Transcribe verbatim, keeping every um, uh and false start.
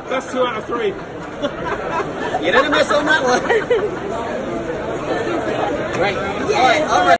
That's two out of three. You didn't miss on that one. Right. All right. All right.